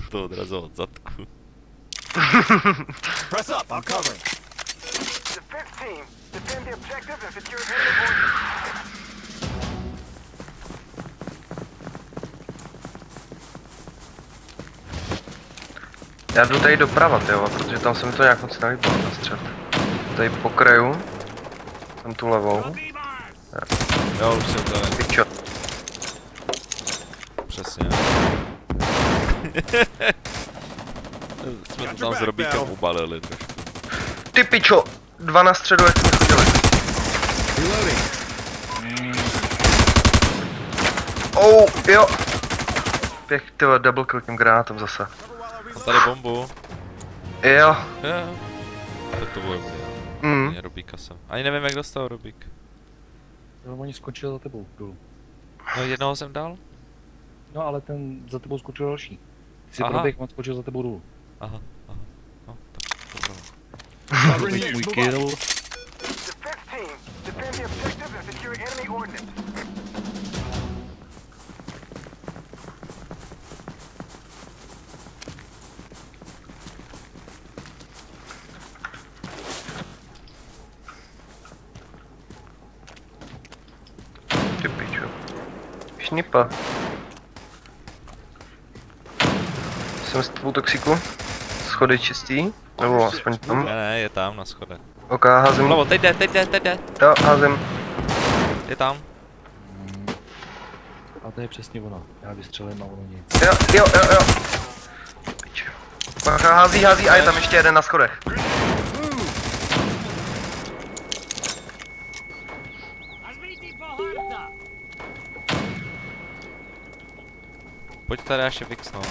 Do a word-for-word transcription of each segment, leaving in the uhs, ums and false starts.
to odrazil od zadku. Press up, I'm covering. Defense team, defend the objectives and secure enemy ordnance. Já jdu tady doprava, tyjo, protože tam se mi to nějak moc nelíbilo na střed. Tady pokraju. Tam tu levou. Jo, už jsem to nevím. Pičo. Přesně. Jsme to tam s Robíkem ubalili trošku. Ty pičo! Dva na středu, jak jsme chodili. Oh, jo! Pěch, tyhle, double kill tím granátem zase. Mám tady bombu. Jo. Jo. Tak to bude. Mm. Já Robíka jsem. Ani nevím, jak dostal Robík. No, oni skočili za tebou dolů. No jednoho jsem dal? No ale ten za tebou skočil další. Ty jsi Aha. proběh, on skočil za tebou dolů. Aha, aha. No, tak to bylo. Můj můj kill. Defense team, defend the objectives and secure enemy ordnance. Ty pičo. Šnipa. Jsem s tvou toxiku. Schody čistý. Nebo aspoň tam. Ne, ne, je tam na schodech. Ok, házím. Vlevo, teď jde, teď jde, teď jde. Jo, házím. Je tam. A to je přesně ono. Já vystřelím a ono nic. Jo, jo, jo, jo. Pičo. Bacha, hází, hází a je tam ještě jeden na schodech. Pojď tady ještě vyksnout.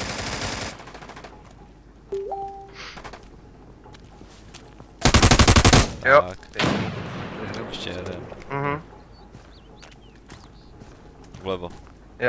Jo. Tak. Ještě jeden. Mhm. Vlevo. Jo.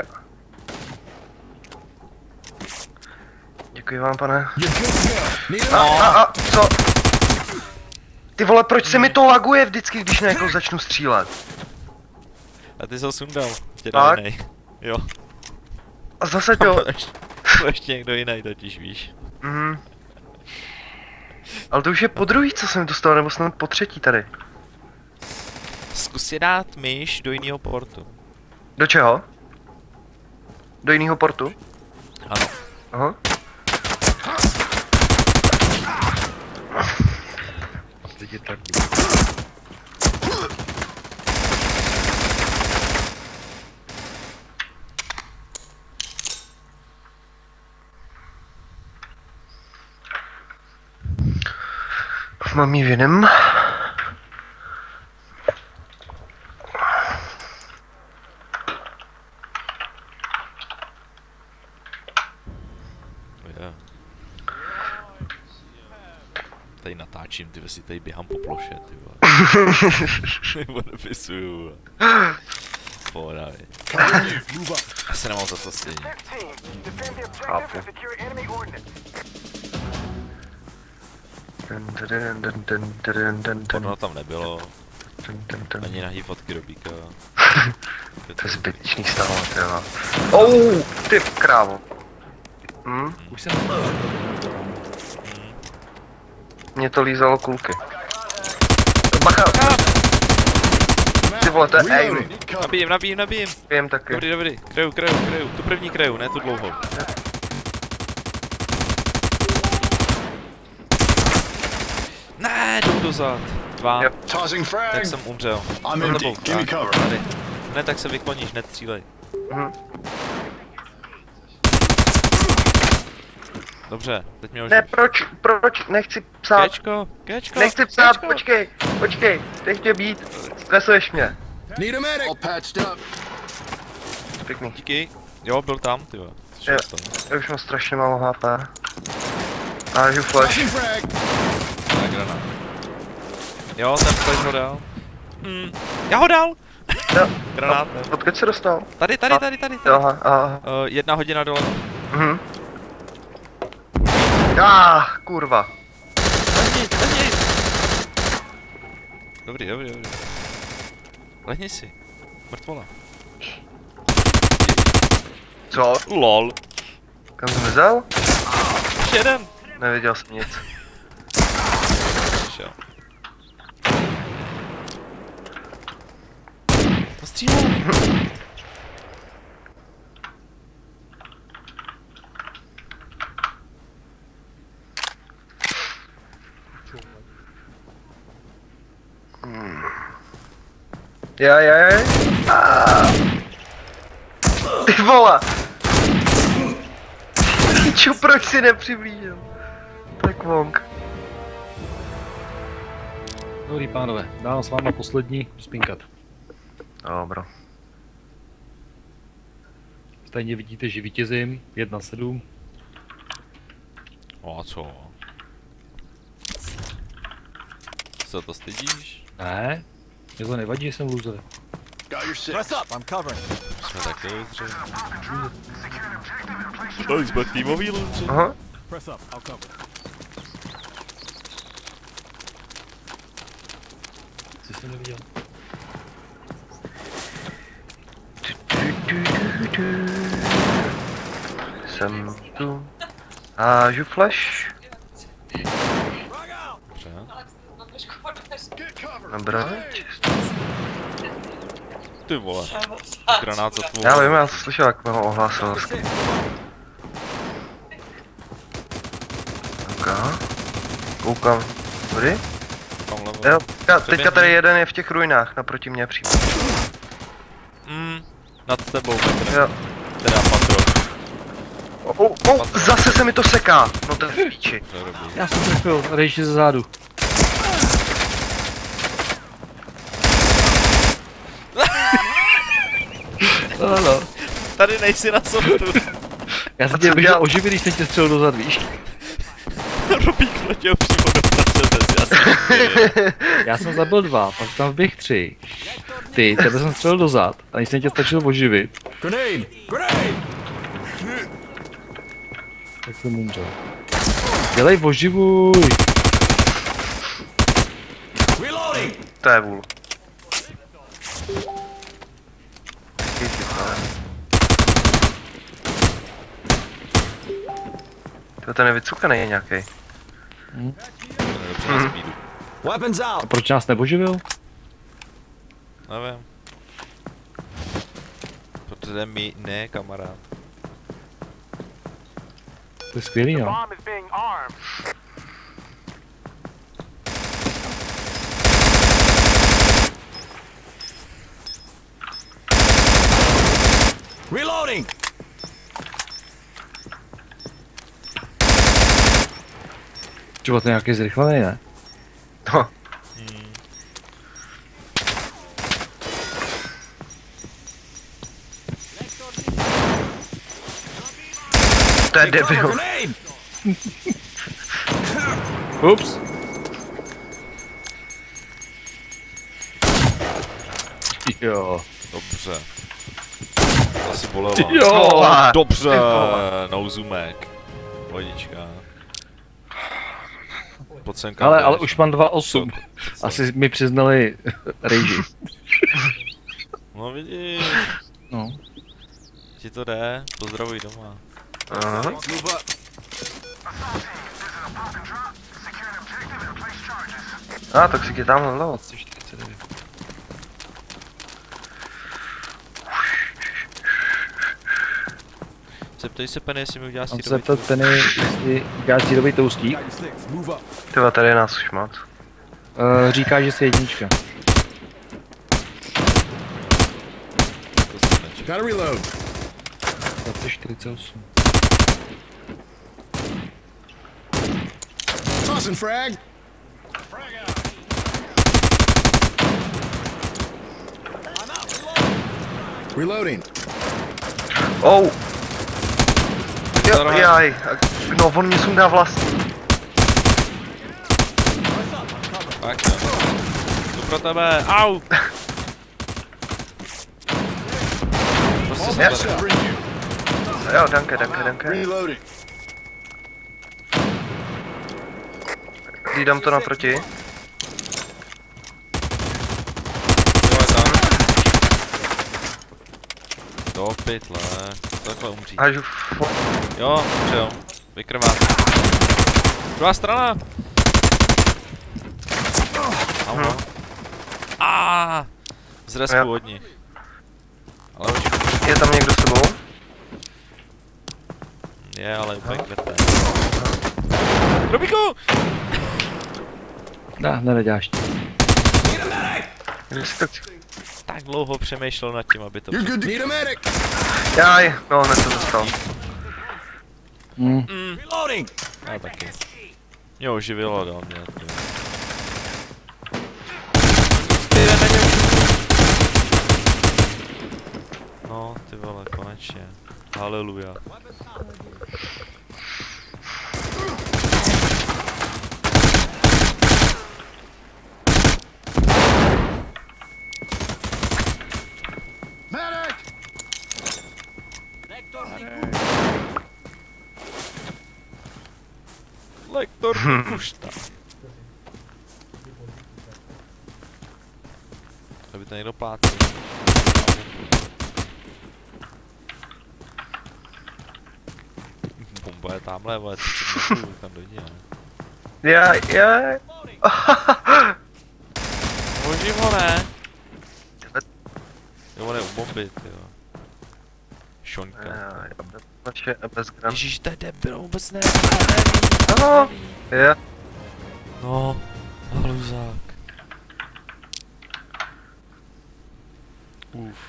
Děkuji vám, pane. A, a, a, co? Ty vole, proč se mi to laguje vždycky, když na někoho začnu střílet? A ty jsi ho sundal. Tě dal Tak. jinej. Jo. A zase to. To ještě někdo jiný totiž, víš. Mhm. Ale to už je po druhý, co jsem dostal, nebo snad po třetí tady. Zkus si dát myš do jiného portu. Do čeho? Do jiného portu? Ano. Aha. Teď je tak. Mám jí v jiném. Yeah. Tady natáčím, ty si tady běhám po ploše, ty vole. Odepisuju. Pohoda, vej. Já se nemám za co stejně. Defense team, defend the objectives and secure enemy ordnance. Dun, dun, dun, dun, dun, dun, dun, Ono tam nebylo, dun, dun, dun. ani nahý fotky Robíka. To je zbytečný stalo, tyjo. Oh, ty krávo. Hm? Už jsem Mě to lízalo kulky. Bacha! Ty vole, to je aim. Nabijím, nabijím, nabijím. Vím taky. Dobrý, dobrý. Kreju, kreju, kreju. Tu první kreju, ne tu dlouhou. Ne, jdu dozad. Dva. Yep. Tossing frag. Tak jsem umřel. I'm Za empty. tebou. Give me Tak, cover. tady. Ne, tak se vykloníš, nestřílej. Mhm. Dobře, teď mě už... Ne, proč, proč, nechci psát. Kéčko, kéčko, Nechci psát, kéčko. počkej, počkej, nech mě být, stresuješ mě. Need a medic. All patched up. Pěkný. Díky. Jo, byl tam, ty vole. Jo. Já už mám strašně málo H P. A žiju flash. Tossing frag. Tak, granát. Jo, ten flash ho dal. Hmm, já ho dal! Jo. Granát. Odkud se dostal? Tady, tady, tady, tady, tady. Aha, aha. Uh, jedna hodina dole. Mhm. Ah, kurva. Lehni, lehni! Dobrý, dobrý, dobrý. Lehni si. Mrtvola. Co? Lol. Kam zmizel? ještě jeden! Neviděl jsem nic. Přišel. To střílej! Já, já, já. Ah. Ty vole! Čo, proč si nepřiblížil? Tak vonk. Dobrý pánové, dám s váma poslední spinkat. Dobro. Stejně vidíte, že vítězím, jedna sedm. O a co? Co to stydíš? Ne, mě to nevadí, že jsem loser. Got your six. Press up. I'm covering. Jsme taky lůzři. To jsme týmový lůzři. Aha. Press up. I'll cover. Co jsem neviděl? Jsem tu. Hážu flash. Dobrá. Ty vole. Granát za tvou. Já vím, já jsem slyšel, jak ho ohlásil. Koukám. Koukám. Tady? Jo, teďka, teďka tady jeden je v těch ruinách, naproti mě přímo. Mm, nad tebou, Petr. Jo. Teda patro. Oh, oh, oh, zase se mi to seká. No to je v píči. Já jsem trefil, rejši ze zádu. No, no. Tady nejsi na softu. Já jsem tě běžel oživit, když jsem tě střelil dozad, víš? Robík letěl přímo do Mercedes, já jsem Já jsem zabil dva, pak tam vběh tři. Ty, tebe jsem střelil dozad, a když jsem tě stačil oživit, Grenade! Grenade! tak jsem umřel. Dělej oživuj! Reloading! To je vůl. To ten je vycukaný nějaký. Hmm. Na speedu. Weapons A out! proč nás neoživil? Nevím. Protože mi ne, kamarád. To je skvělý, no. Bomb is being armed. Reloading! Třeba to je nějaký zrychlený, ne? No. Hmm. To je debil. Grenade! Ups. Jo. Dobře. To asi bolelo. Jo. Dobře, no zoomek. Vodička. Pojď sem, Ale, kámo, ale jdeš. už mám dva osm. Co? Asi mi přiznali rage. No vidíš, No. ti to jde, pozdravuj doma. Aha. Move up. A, tak si je tamhle vlevo. Zeptej se Penny, jestli mi udělá Mám se sírový zeptat Penny, jestli děláš sírový toustík. Got your six. Move up. Tyva, tady je nás už moc. Uh, říká, že jsi jednička. to jsem nečekal. Gotta reload. dvacet čtyřicet osm. Tossing frag. Reloading. Oh! Jo, jaj. No, on mě sundá vlastní. Tak jo. Jdu pro tebe, au! Prostě jsem Jo. tady. Jo, danke, danke, danke. Reloading. Hlídám to naproti. Jo, je tam. Do pytle, takhle umří. Hážu f... Jo, že jo. Vykrvát. Druhá strana. Aha. A z respu od nich. Ale už... Je tam někdo s tebou? Je, ale úplně květé. Robíku! Ne, neděláš to. Tak dlouho přemýšlel nad tím, aby to... Jaj, no hned to dostal. Mm. Mm. Já taky. Jo, živilo dal mě. No, ty vole, konečně. Haleluja. Lektor Kušta. Aby to někdo plátil. Bomba je tamhle, vole, třicet metrů, tam dojde, ne? Jaj, jaj. Možím ho, ne? Jo, on je u bomby, tyjo. Šonka. Jaj, naše bez gran. Ježíš, to je debil, vůbec ne. Ano, je. No, haluzák. Uf.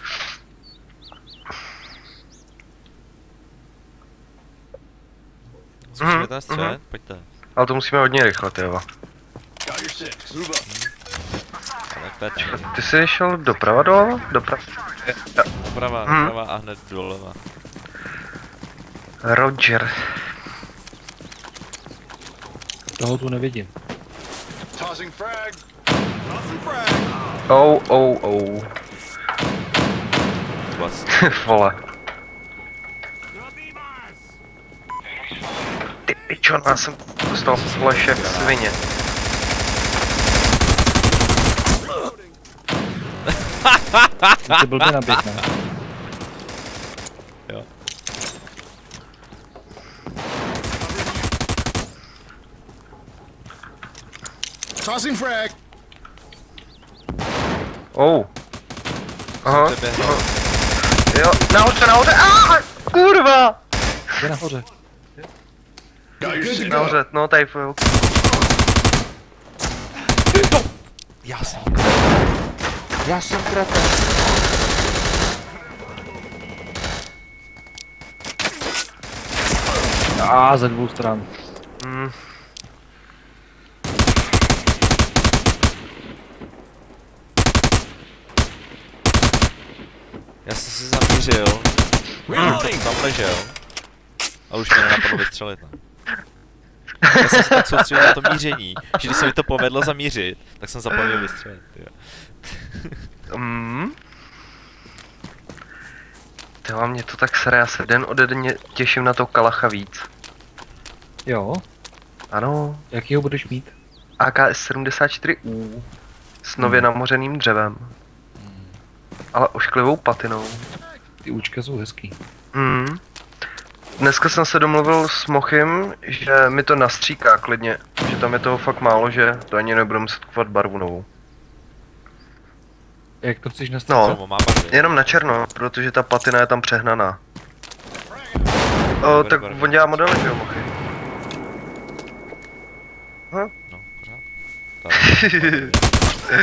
Zkusíme ten střed, pojďte. Ale to musíme hodně rychle, tyjo. Ty jsi šel doprava doleva? Doprava. Doprava, Hmm. doprava a hned doleva. Roger. Toho tu nevidím. Oh, oh, oh. Vlastně. Vole. Ty pičo, já jsem dostal flash jak svině. Ty blbě nabít, ne? Jo. Tossing frag. Oh. Aha. Tebe, Jo, nahoře, nahoře. Ah, kurva! Jde nahoře. Nahoře, no tady fuj. Já jsem Já jsem krata. A ze dvou stran. Hmm. Já jsem si zamířil. Hmm. Tam ležel. A už mě nenapadlo vystřelit. Ne? Já jsem se tak soustředil na to míření, že když se mi to povedlo zamířit, tak jsem zapomněl vystřelit. Mm. Tyhle, mě to tak sere, já se den ode dne těším na to kalacha víc. Jo. Ano, Jakýho budeš mít? A K S sedmdesát čtyři U s nově namořeným dřevem. Ale ošklivou patinou. Ty účka jsou hezký. Mm. Dneska jsem se domluvil s Mochym, že mi to nastříká klidně. Že tam je toho fakt málo, že to ani nebudu muset kupovat barvu novou. Jak to chceš nastavit? No, Má barvy. jenom na černo, protože ta patina je tam přehnaná. O, tak on dělá modely, jo, Mochy. Hm? No, pořád. Tak.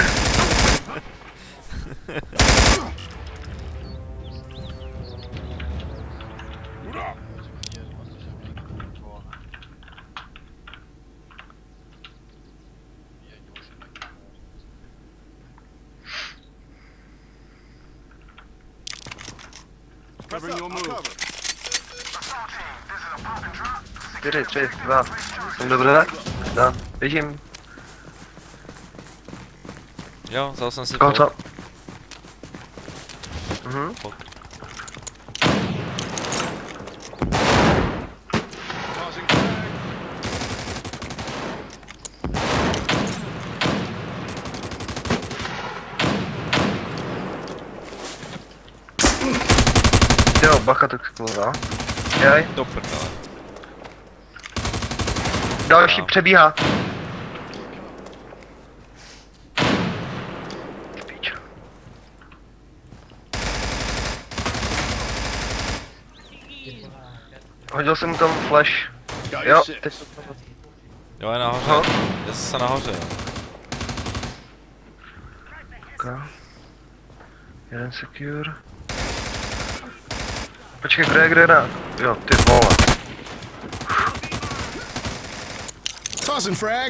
čtyři, tři, dva. Jsem dobré? No, běžím. Jo, vzal jsem si Koho pok. co? Mhm. Pok. Jo, bacha to explodá. Jaj. Do prdele. Další No. přebíhá. Píč. Hodil jsem mu tam flash. Jo, teď jsem to... Jo, je nahoře. Aha. Je zase nahoře, jo. Okay. Jeden secure. Počkej, kde je, kde je na... Jo, ty vole. Tossing frag.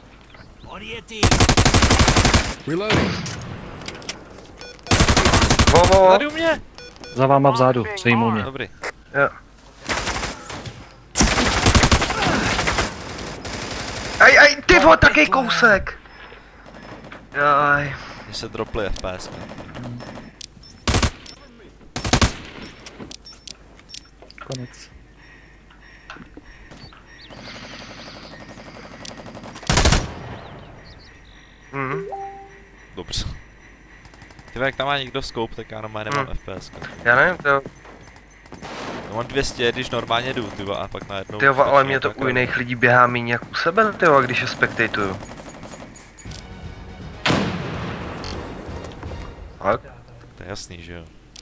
Reloading. Vo, vo, vo. Tady u mě! Za váma vzadu, sejmul mě. Dobrý. Jo. Aj, aj, ty vole, taký kousek. Jaj. Mně se droply F P S. Konec. Mhm. Dobře. Ty jak tam má někdo scope, tak já normálně nemám Hmm. F P S. Já nevím, to, Já mám dvě stě, když normálně jdu, ty a pak najednou... tyjo, ale mě to takhle. u jiných lidí běhá míň jak u sebe, tyjo, když je spectatuju. Ale, To je jasný, že jo.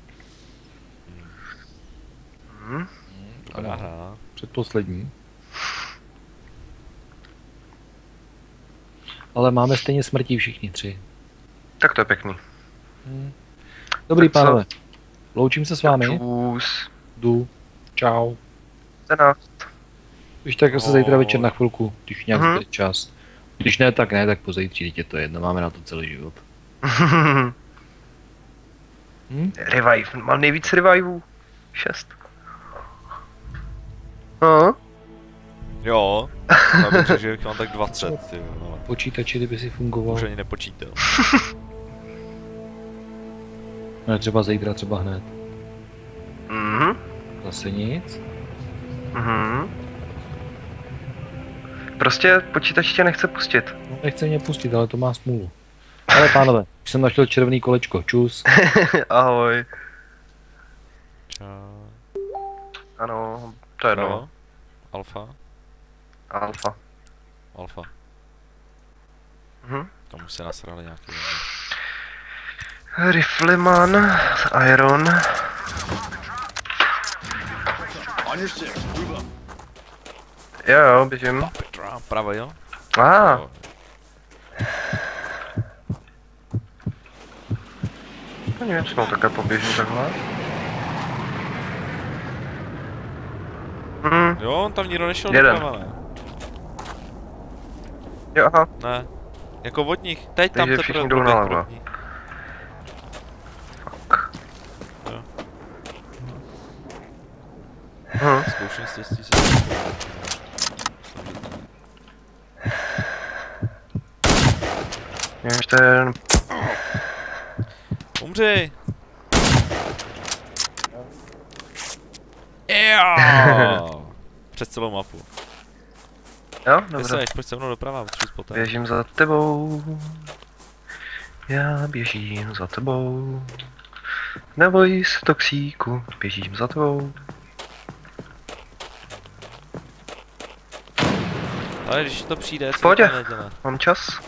hm, Dobrá hra. Předposlední. Ale máme stejně smrtí všichni tři. tak to je pěkný. Dobrý Tak co? pánové. Loučím se s vámi. Čus. Jdu. Čau. Teda. Když tak se zítra večer na chvilku, když nějak Mhm. zbyde čas. Když ne, tak ne, tak pozítří, dítě to je jedno, máme na to celý život. Hm? Revive, mám nejvíc revivů. Šest. No, Jo. Já bych řekl, že jich mám tak dvacet, ty jo, ale Počítači, kdyby si fungoval. už ani nepočítal. Ne, třeba zítra, třeba hned. mhm, Zase nic. mhm. Prostě počítač tě nechce pustit. No, nechce mě pustit, ale to má smůlu. Ale pánové, už jsem našel červený kolečko, čus. Ahoj. Čau. Ano, to je No. no. Alfa? Alfa. Alfa. Mhm. Tam už se nasrali nějaký. Rifleman, Iron. On your six. Move up. Jo, jo, běžím. Petra, pravo jo? A, ah, Jo. nevím, jestli mám také poběžím takhle. Mhm, Jo, on tam nikdo nešel Jeden. doprava, ne? jo, aha. Ne. Jako od nich. Teď tam Takže teprve všichni jdou proběh nalevo. první. Jo. Hm. Zkouším si, jestli se... Nevím, že to je... Umři! Jo! Přes celou mapu. Jo, Kde dobře. seš? Pojď se mnou doprava, potřebuji spotat. Běžím za tebou. Já běžím za tebou. Neboj se toxíku, běžím za tebou. Ale když to přijde, co Pohodě. to nedělá? Mám čas?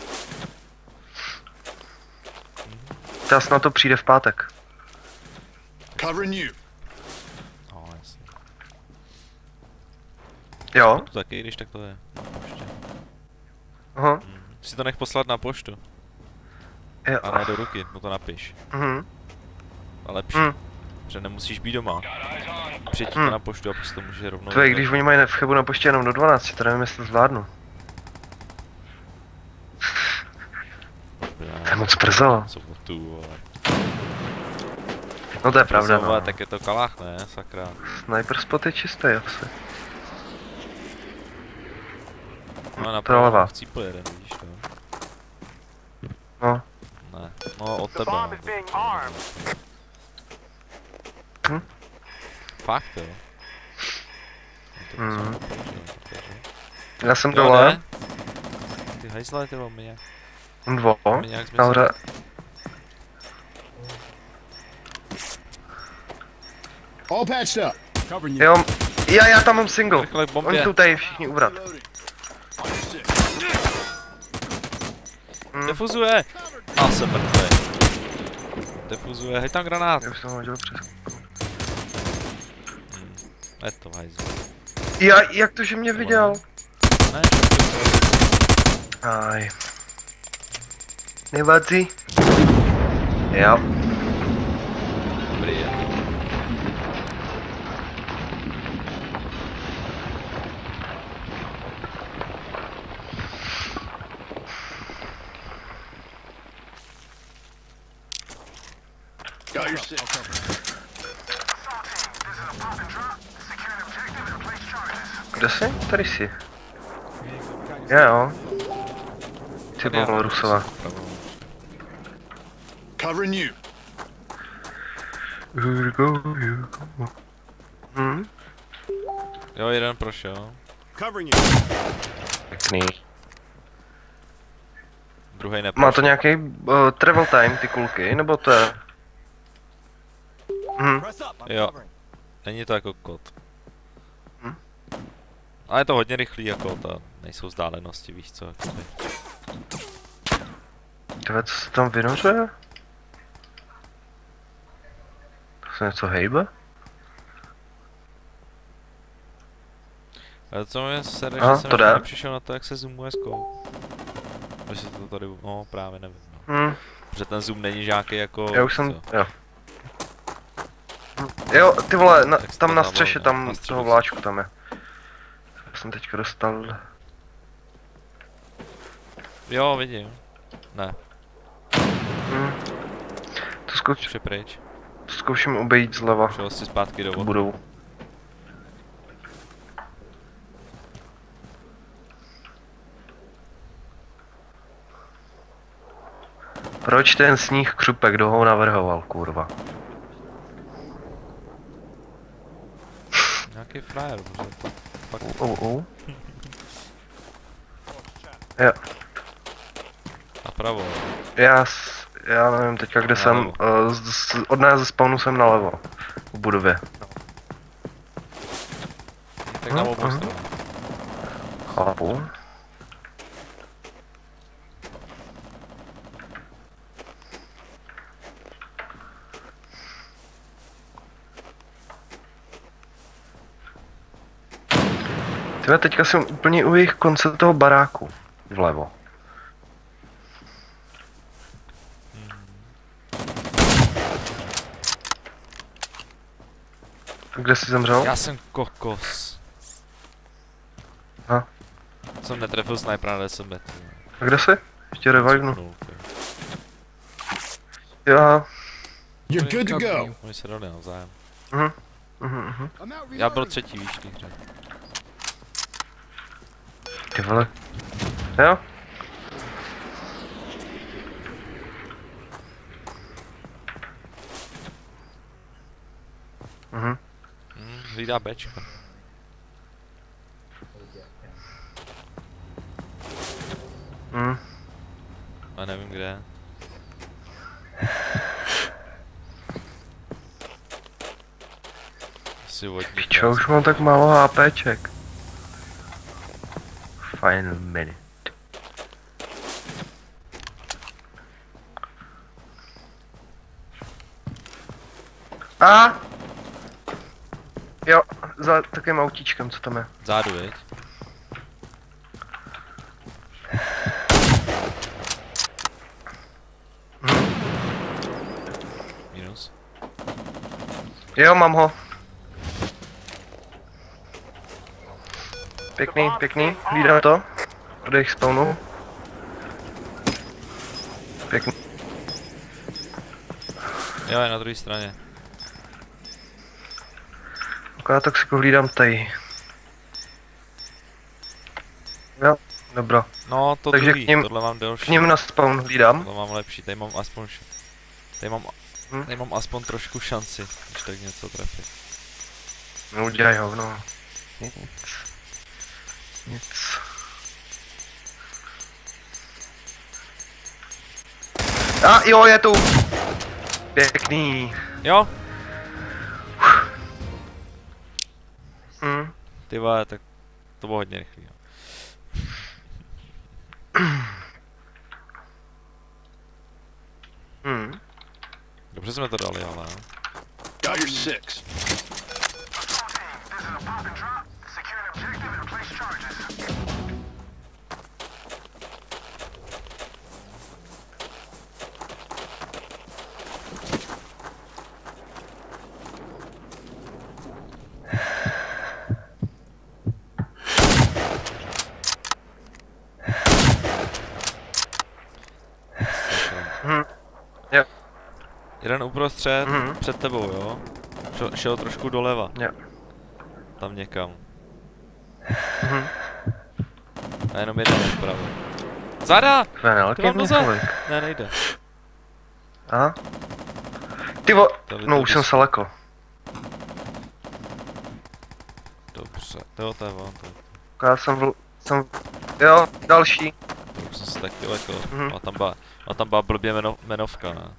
Čas na to přijde v pátek. Covering you. No, jasně. Jo? To taky, když tak to je. No, ještě. Aha. Hm. Si to nech poslat na poštu. Jo. A ne do ruky, no to napiš. Mhm. A lepší. Hm. Že nemusíš být doma. Přijď Hm. to na poštu a prostě to může rovnou... To je, když oni mají v Chebu na poště jenom do dvanácti, to nevím, jestli zvládnu. To je moc brzo. Sobotu, vole. No to je pravda, Brzo, vole, no. tak je to kalách, ne? Sakra. Sniper spot je čistý asi. No na Proleva. pravé chcípl jeden, vidíš to? No. Ne, no od The tebe. bomb no, is to- being armed. Hm? Fakt jo? No, to Mhm. jsem nepoužil, protože- Já jsem Jo, dole. ne? Ty hajzle, ty vole, my nějak, Dvo. my nějak jsme Nahoře. All patched up. Covering you. Jo, já, já tam mám single. Rychle k Oni bombě. jsou tady všichni ubrat. Reloading. Defuzuje! A jsem mrtvý. Defuzuje, hej tam granát. Já už jsem ho hodil přes. Hmm. Je to hajzl. Já, jak to, že mě viděl? Ne, Aj. Nevadí. Jo. dobrý je. Got your six. Kde jsi? Tady jsi. Já jo. Ty Já- Pavel Rusová. Covering you. Here go, here go. Hm? Jo, jeden prošel. Covering you. Pěkný. Druhý neprošel. Má to nějaký uh, travel time, ty kulky, nebo to je? Hm. Jo. Není to jako kot. Hm? Ale je to hodně rychlý jako ta, nejsou vzdálenosti, víš co, jakoby. Tyhle, co se tam vynořuje? To se něco hejbe? Ale co mě sere, Aha, že jsem to ještě jde. nepřišel na to, jak se zoomuje scope. Že to tady, no právě nevím, no. Hm. Protože ten zoom není žáký jako, Já už jsem, co? jo. Hm. Jo, ty vole, na, Tak tam to na zavolal, střeše, no, tam na střeše toho jsem. vláčku tam je. Já jsem teďka dostal... Jo, vidím. Ne, Hm. To, zkouš, už je pryč. to zkouším obejít zleva. Šel si zpátky do Tu vody. budou. Proč ten sníh křupe, kdo ho navrhoval, kurva? Nějaký frajer, protože to fakt... Uh, uh, uh. Jo, Napravo. já, s- já nevím teďka, kde jsem, Nalevo. uh, z, z, od nás ze spawnu jsem nalevo, v budově. Tak na No, obou aha. stranách. Chápu. Tyhle, teďka jsem úplně u jejich konce toho baráku. Vlevo. Kde jsi zemřel? Já jsem kokos. Aha. Jsem netrefil snipera na deset metrů. A kde jsi? Ještě revivenu. Cuknul, ty. Jo. You're good to go. Oni se dali navzájem. Mhm. Mhm, mhm. I'm out Já byl reloading. třetí, víš, v té hře. Ty vole. Jo? Mhm. Hm, hlídá Bčko. Mhm. A nevím kde. Asi vodní. Pičo, už mám tak málo HPček. Final minute. A! Jo, za takovým autíčkem, co tam je. Zádu, viď? Minus. Jo, mám ho. Pěkný, pěkný, hlídám to. Od jejich spawnu. Pěkný. Jo, je na druhé straně. Já tak si hlídám tady. Jo, dobro. No, to Takže druhý, k ním- tohle mám K delší. ním na spawn hlídám. Tohle mám lepší, tady mám aspoň... š- Tady mám... Hm? Tady mám aspoň trošku šanci, když tak něco trefit. No udělaj hovno. Nic. Nic. A jo, je tu. Pěkný. Jo, Hm. ty vole, tak to bylo hodně rychlý. Jo. Dobře jsme to dali, ale. Got your six. Hm. Jo. Jeden uprostřed, Mhm. před tebou, jo? Šel, šel trošku doleva. Jo. Tam někam. Mhm. A jenom jeden vpravo. Zada! To je Ty nelaký mám mě noze. člověk. Ne, nejde. Aha. Ty vo... To No už jsem se lekl. Dobře, jo, to je on, to, Já jsem vl... jsem... Jo, další. to už jsem se taky lekl. Mhm. A tam byla, a tam byla blbě jmeno, jmenovka, ne?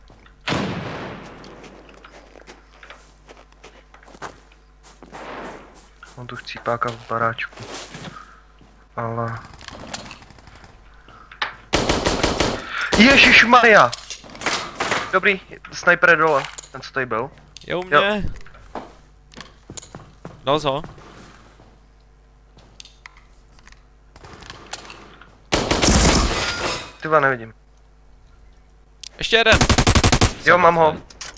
Mám tu chcípáka v baráčku. Ale... Ježišmarja! Dobrý, sniper je dole. Ten co tady byl. Je u mě. Dal ho. Tyva nevidím. Ještě jeden. Jo, mám ho.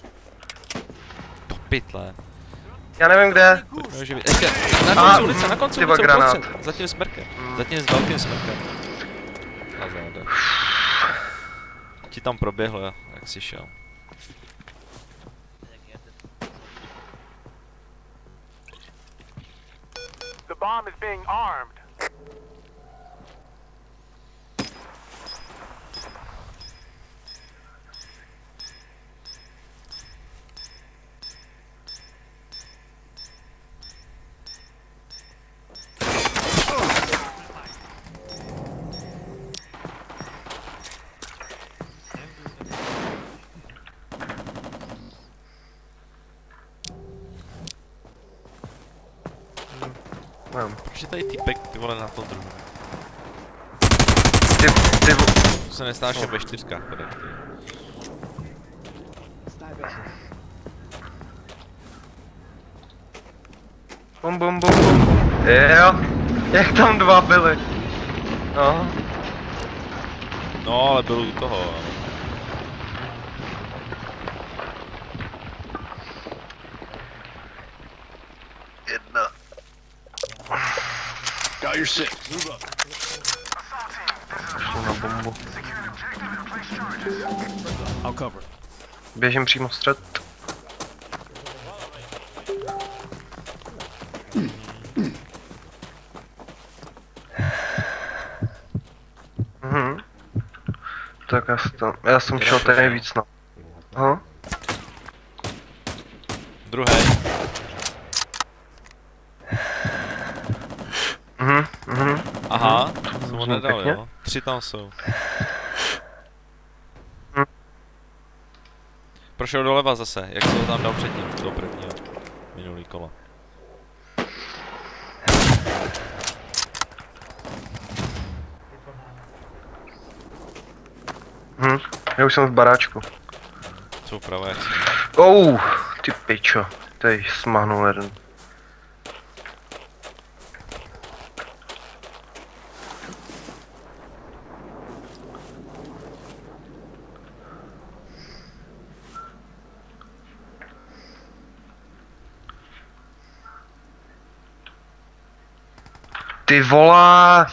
Do pytle. Já nevím kde. Pojďme ho živit. Ještě, na Aha, konci ulice, na konci tyba, ulice, granát. uprostřed. Za tím smrkem. Za tím s velkým smrkem. A záda. Ti tam proběhl, jak jsi šel. The bomb is being armed. Mám. Proč je tady týpek, ty vole, na tom druhém? Ty, ty vo... To se nesnáším ve čtyřkách, tady. Bum bum bum bum bum. Jo. Jak tam dva byly. No. No, ale byl u toho, ale... Jedna. Got your six. Move up. Šlu na bombu. I'll cover. Běžím přímo střed. Mhm. Tak já jsem, já jsem šel tady víc na. Aha. Druhý. Mhm, mhm. Aha, jsem ho Zní nedal, pěkně. jo. Tři tam jsou. Hm. Prošel doleva zase, jak se ho tam dal předtím, do prvního. Minulý kolo. Mhm. Já už jsem v baráčku. Jsou pravé, jak jsem. Oh, ty pičo. Tady smahnul jeden. Ty volá!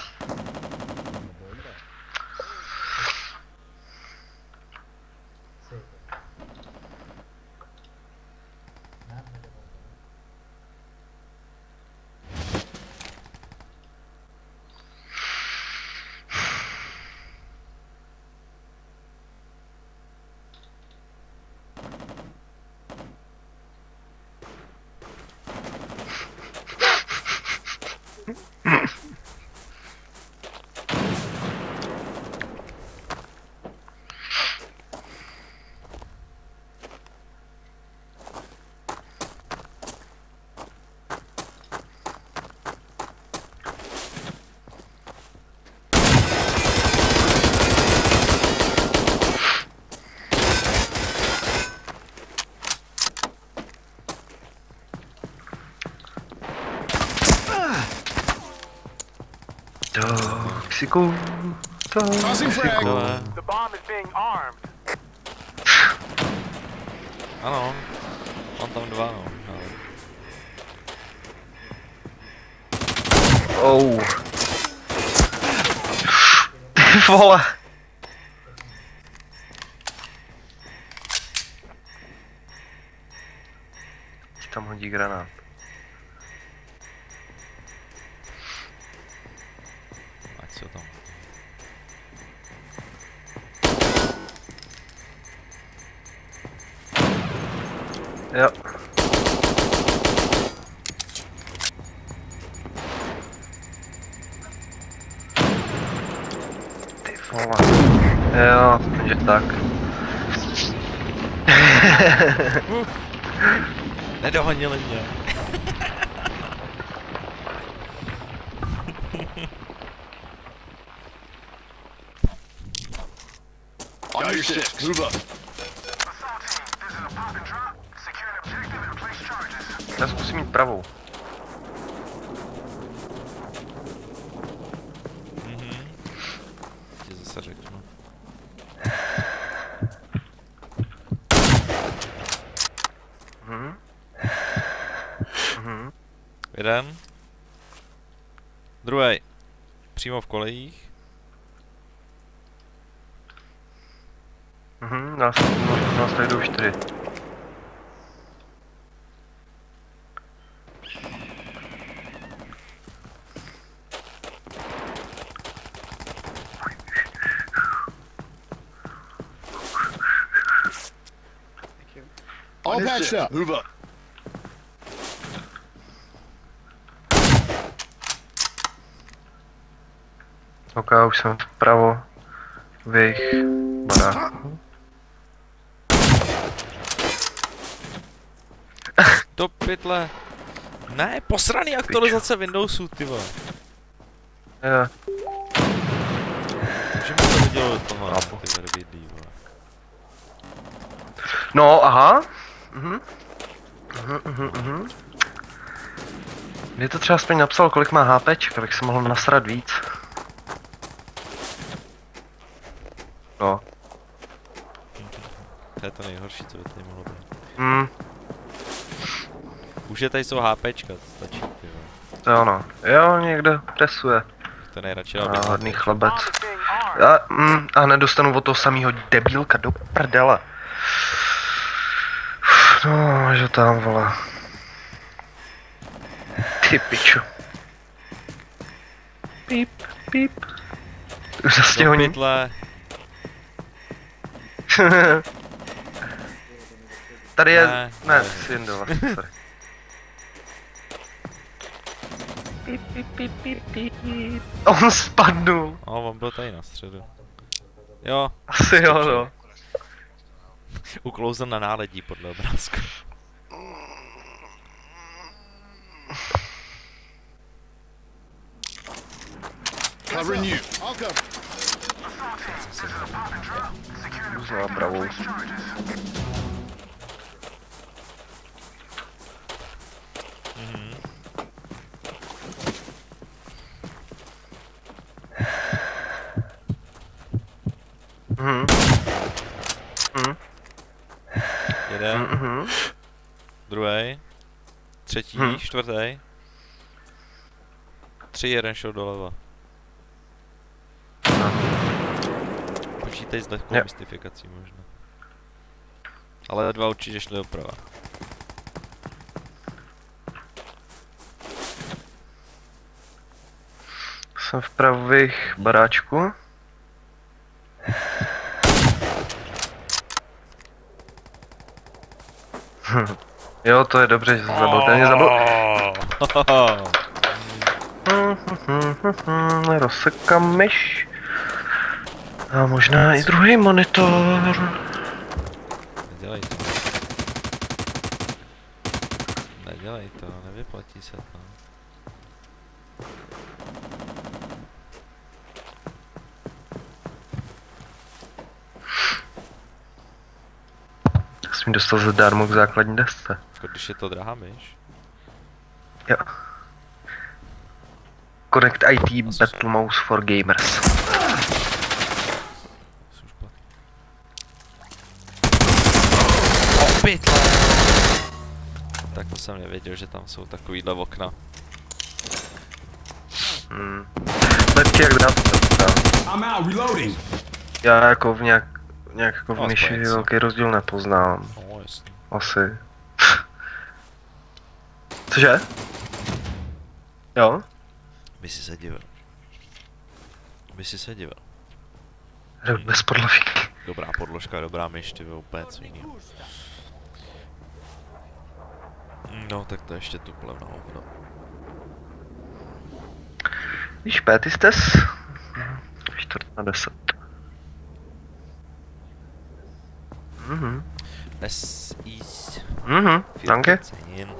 Toxiku, toxiku. Tohle. The bomb is being armed. Ano, mám tam dva, no. Ale... Oh. Ty vole. Ti tam hodí granát. Ať se tam. Jo. Ty vole. Jo, že tak. Nedohonili mě. On your six. Move up. Assault team, this is a pop and drop. Secure an objective and place charges. Já zkusím mít pravou. Mhm. Ti zase řeknu. Mhm. Mhm. Jeden. Druhý. Přímo v kolejích. Mhm, nás, nás tady jdou čtyři. All patched up. Move up. Ok, už jsem vpravo v jejich baráku. Do pytle. Ne, posraný aktualizace Windowsu, ty vole. Jo. Že mi to vidělo do toho, Chápu. ty tady bydlí, vole. No, aha. Mhm. Mhm, mhm, mhm. Mě to třeba aspoň napsal, kolik má HPček, abych se mohl nasrat víc. No. To je to nejhorší, co by tady mohlo být. Hmm, Už je tady jsou HPčka, to stačí, ty vole. to je ono. Jo, někde presuje. To nejradši dal A hodný HPčka. chlabec. Bomb is being armed. A, mm, a nedostanu od toho samého debílka do prdele. No, že tam, vole. Ty pičo. Píp, píp. Už zase tě Do honí. pytle. Tady je... Ne, Ne, ne. jsi jen dole, sorry. Píp, píp, píp, píp, píp, píp. On spadnul. No, on byl tady na středu. Jo, Asi jo, no. uklouzl na náledí podle obrázku. Covering you. I'll cover. Vzala pravou. Mhm. Mhm. Mhm. Jeden, Mhm. druhý, třetí, Mhm. čtvrtý. Tři, jeden šel doleva. Počítej s lehkou Jo. mystifikací možná. Ale dva určitě šli doprava. Jsem v pravých baráčku. Jo, to je dobře, že jsi zabil, ten mě zabil. Rozsekám myš. A možná i druhý monitor. Nedělej to. Nedělej to, nevyplatí se to. Já jsem dostal zadarmo k základní desce. Jako když je to drahá myš. Jo. Connect I T Battle Mouse for Gamers. Pytle! Tak to jsem nevěděl, že tam jsou takovýhle okna. Hmm. Lepší jak dát to. I'm out reloading. Já jako v nějak, nějak jako v No, myši spojenci. velký rozdíl nepoznám. No jasně. Asi. Cože? Jo? By si se divil. By si se divil. Hru bez podložky. Dobrá podložka, dobrá myš, ty vole, úplně co jiného. No, tak to ještě tu plevná hovno. Víš, Pétistes? Čtvrt na deset. Mhm. Es ist Mhm, danke. vierzehn.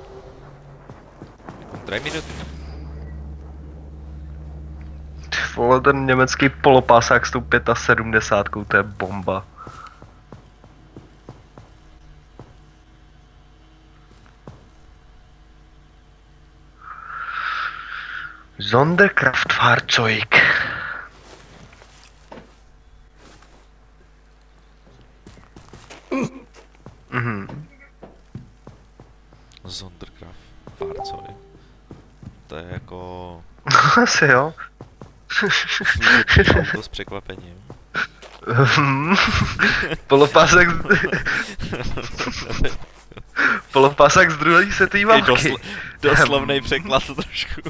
Drei Minuten. Ty vole, ten německý polopásák s tou sedmdesátkou, to je bomba. Sonderkraftfahrzeug. Mhm. Sonderkraft. Fahrzeug. To je jako... Asi jo. služební auto s překvapením. Polopásek... Polopásek z druhé světové Je války. dosl doslovnej překlad trošku.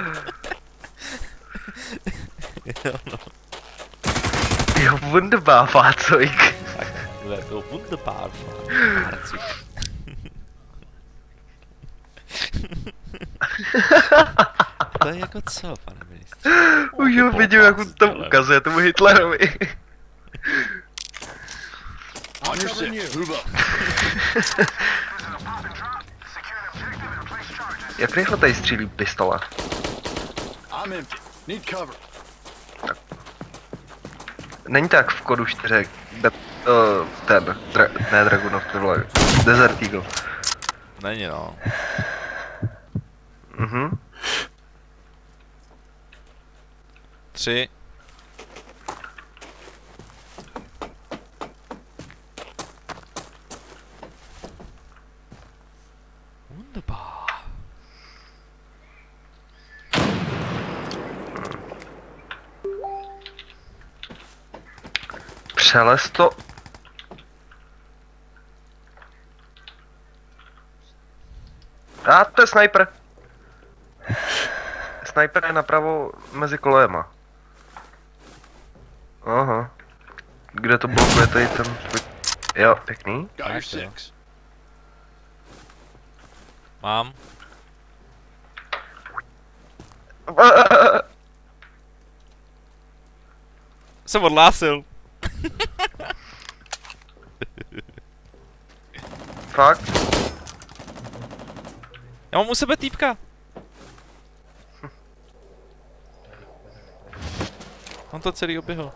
Jo, no. Jo, wunderbar Fahrzeug. To je to wunderbar Fahrzeug. To je jako co, pane ministře? Už jo, vidím, jak on tam ukazuje tomu Hitlerovi. On your six. Move up. Jak rychle tady střílí pistole? I'm empty. Need cover. Není tak v kodu čtyři, bet, uh, ten, dra, ne Dragunov, to vole, Desert Eagle. Není no. Mhm. Tři. Wunderbar. Přelez to. A to je sniper. Sniper je napravo mezi kolejema. Aha. Kde to blokuje tady ten... Jo, pěkný. Got your Okay. six. Mám. Jsem odhlásil. Fakt? Já mám u sebe týpka. On to celý oběhl.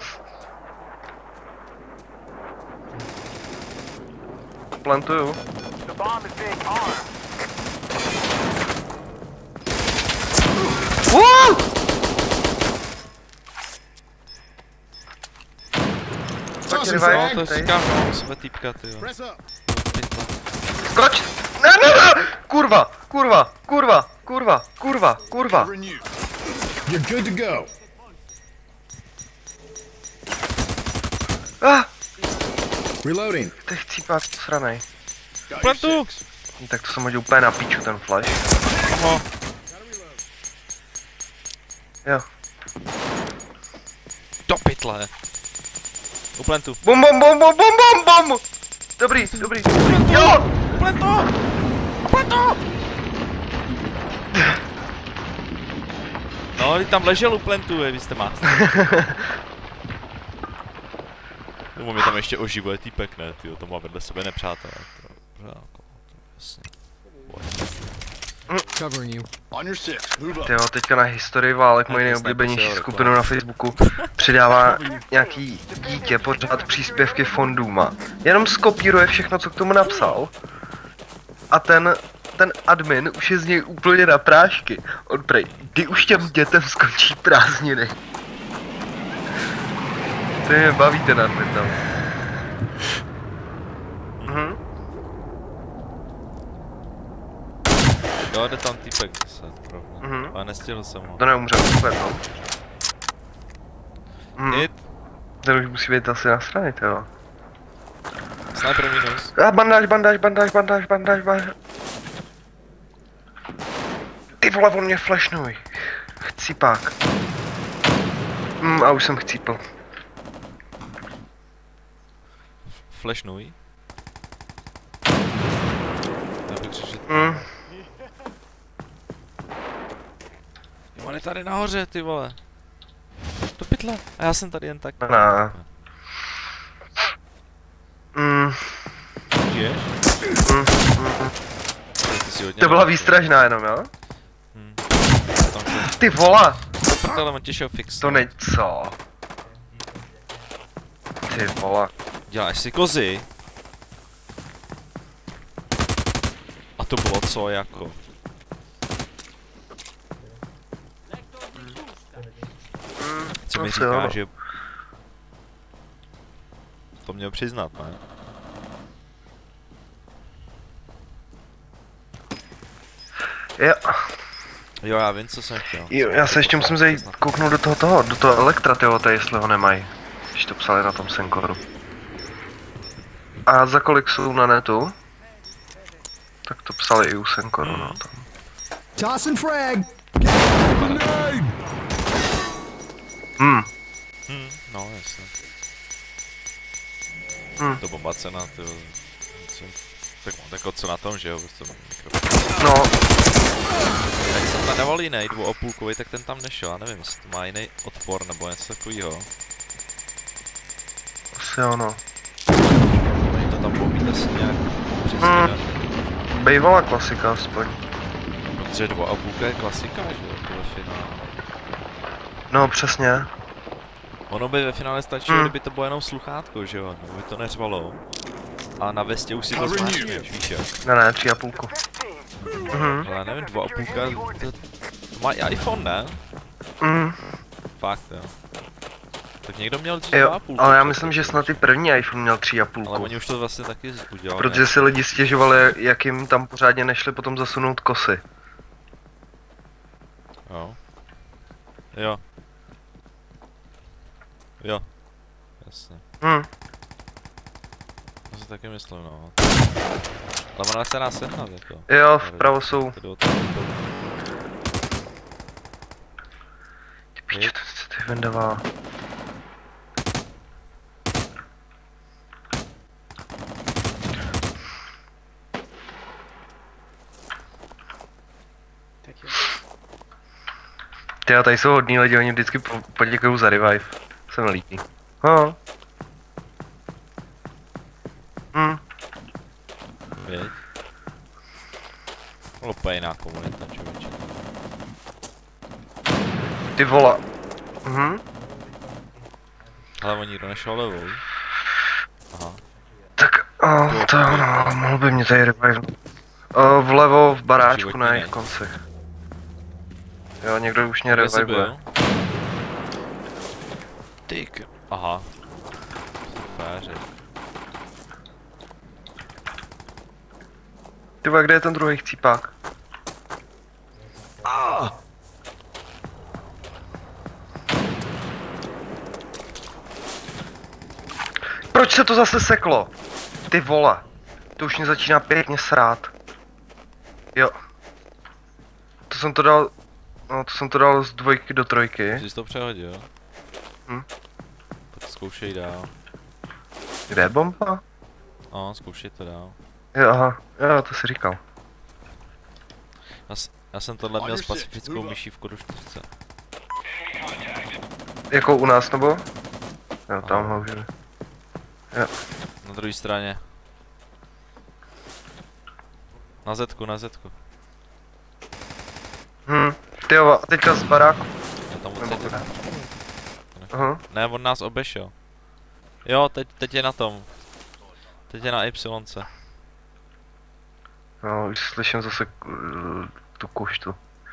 Plantuju. The bomb is being armed. Woo! Tak Tossing revive, No, frag. to tady. říkám, že mám u sebe týpka, tyjo. Press up. Skoč! Ne, ne, ne! Kurva, kurva, kurva, kurva, kurva, kurva. Covering you. You're good to go. Ah, Reloading. ty chcípák sranej. Got your Plantu. six. Tak to jsem hodil úplně na píču ten flash. Aha. Jo. Do pytle. Uplen tu. Bum bum bum bum bum bum bum! Dobrý, dobrý, dobrý. Jo! Uplen to! Uplen to! No, teď tam ležel u plentu, vy jste má. Nebo mě tam ještě oživuje týpek, ne, tyjo, to má vedle sebe nepřátelé. To, jako, jasně. Covering you. On your six. Move up. Jo, teďka na historii válek, moji Ne, to je nejoblíbenější sniper, skupinu na Facebooku, přidává nějaký dítě pořád příspěvky fondůma. Jenom skopíruje všechno, co k tomu napsal. A ten ten admin už je z něj úplně na prášky. On prej, kdy už těm dětem skončí prázdniny. To mě baví ten admin tam. Mhm. Jo, jde tam týpek zase, rovně. Mhm. Ale nestihl jsem ho. To neumřel super, no. Mhm. Hit, Ten už musí být asi na straně, jo. sniper minus. A bandáž, bandáž, bandáž, bandáž, bandáž, bandáž. Ty vole, on mě flashnuj. Chcípák. Hm, a už jsem chcípl. Flashnuj. Já bych řekl, že... Hm. On je tady nahoře, ty vole. Do pytle. A já jsem tady jen tak. Na. Hm. Žiješ? Hm. Hm. Ty si hodně To byla nahoře. výstražná jenom, jo? Hm. Tam to... Ty vola! Do prdele, on tě šel fix. To ne... co? Ty vola. Děláš si kozy. A to bylo co jako? Co mi No, říká, jo. že... To měl přiznat, ne? Jo. Jo, já vím, co jsem chtěl. Jo, já se ještě musím zajít kouknout do toho toho, do toho elektra, tyjo, tady, jestli ho nemají. Když to psali na tom Senkoru. A za kolik jsou na netu? Tak to psali i u Senkoru, no tam. Toss and frag. Grenade. Hm, Hm, no jasně. Hm. To bomba cena, ty vole. Co- Tak jako co na tom, že jo, prostě mikrofon. no, Jak jsem tam dával jiný dvoupůlkový, tak ten tam nešel, já nevím, jestli to má jiný odpor nebo něco takovýho. asi ono. Oni to tam budou mít asi nějak přesně, Hm. ne? Bejvala klasika aspoň. Protože dvoupůlka je klasika, že jo, jako ve finále. No přesně. Ono by ve finále stačilo, Hm. kdyby to bylo jenom sluchátko, že jo, nebo by to neřvalo. A na vestě už si to zmáčkneš, víš jak. Ne, ne, tři a půlku. Mhm. Ale já nevím, dva a půlka, to, to má i iPhone, ne? Mhm. Fakt, jo. Tak někdo měl dřív dva a Jo, půlku. ale já přece. myslím, že snad i první iPhone měl tři a Ale půlku. oni už to vlastně taky udělali. Protože si lidi stěžovali, jak jim tam pořádně nešli potom zasunout kosy. Jo. Jo. Jo. Jasně. Hm. To si taky myslím, no. Ale ona se dá sehnat, jako. Jo, vpravo jsou. Tady od toho- Ty piče, to se tady vendavá. Ty a tady jsou hodní lidi, oni vždycky po- poděkují za revive. Se mi líbí. Ha. Hm. Věď? Úplně jiná komunita, člověče. Ty vola. Mhm. Ale oni nikdo nešel levou. Aha. Tak, o, to no, mohl by mě tady revive. O, vlevo v baráčku Životní na jejich nej. konci. Jo, někdo už mě Kde jsi revivuje. byl? Tyk. Aha. Féře. Ty vole, kde je ten druhý chcípák? Proč se to zase seklo? Ty vole. To už mě začíná pěkně srát. Jo. To jsem to dal... No, to jsem to dal z dvojky do trojky. Jsi to přehodil? Hm. Tak zkoušej dál. Kde je bomba? No, zkoušej to dál. Jo, aha. Jo, to si říkal. Já, s- já jsem tohle měl s pacifickou myší v kodu čtyřce. Jako u nás, nebo? Jo, tam ho už. Na druhé straně. Na zetku, na zetku. Hm. Ty jo, a teďka z baráku. Já tam Nebo odsaď. kde? Aha. Ne, on nás obešel. Jo, teď, teď je na tom. Teď je na Y. No, už slyším zase uh, tu kuštu.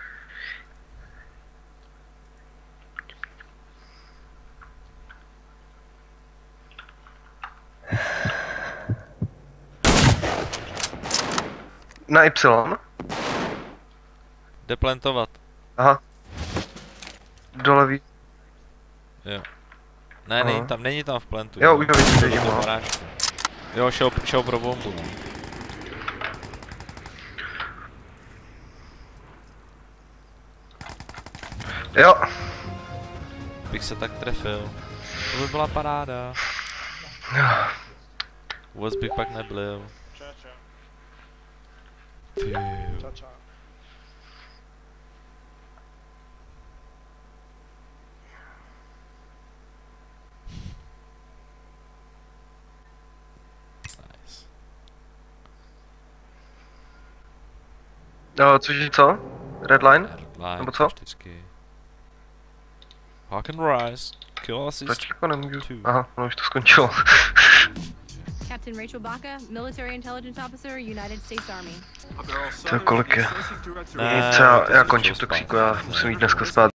Na Y? Jde plantovat. Aha. Dole ví. Jo. Ne, Aha. není tam, není tam v plantu. Jo, už ho vidím, Šel do vidím toho ho. baráčku. Jo, šel, šel pro bombu. No. Jo. Bych se tak trefil. To by byla paráda. Vůbec bych pak nebyl. Ty. Nice. No, což je co? Redline? Airline, Nebo co? čtyřky. Hawk and Rise. Kill assist. Proč jako nemůžu? two. Aha, no už to skončilo. Captain Rachel Baca, Military Intelligence Officer, United States Army. To kolik je? Ne, Co já, to já si končím šel to spát. kříku, já musím jít dneska spát.